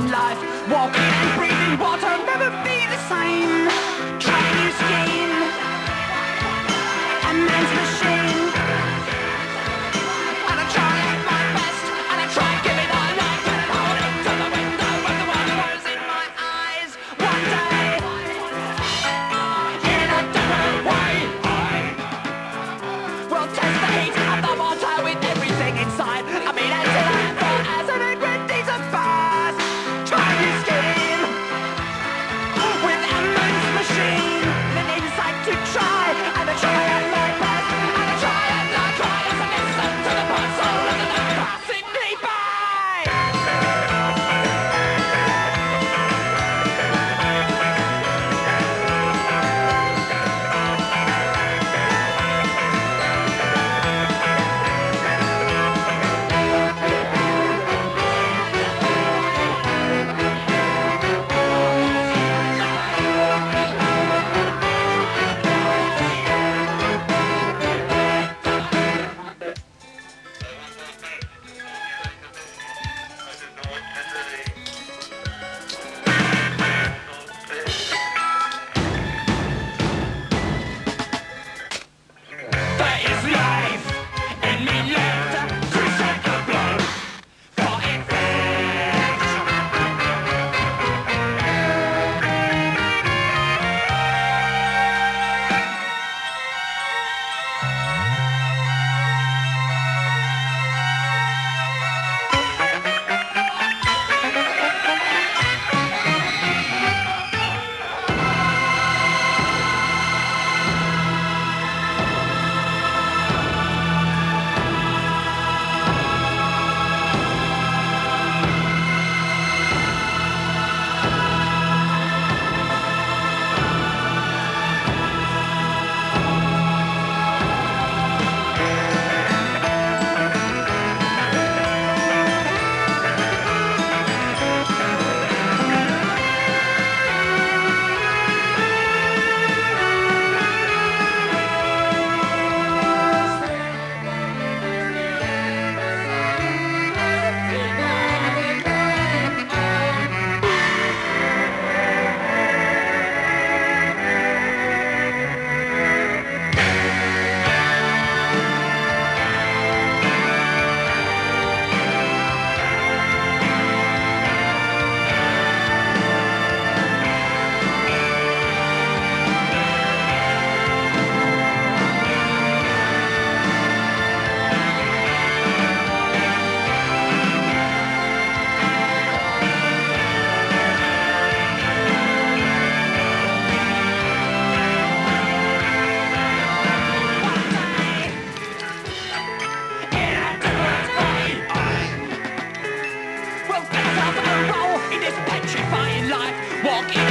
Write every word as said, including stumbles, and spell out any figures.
life. Walking and breathing water, never be the same. Try a new skin, a man's machine. And I try at my best, and I try giving all I can, holding to the window when the water was in my eyes. One day, in a different way, I will test the heat of the water with everything inside. I mean, until I am thought as an ingredient decent fast. Try new skin with a man's machine. An insight to try, and I try at my best, and I try and I try as I listen to the puzzle of the night passing me by. There is life in me left to strike a blow for effect. Well, get out of a roll in this petrifying life. Walking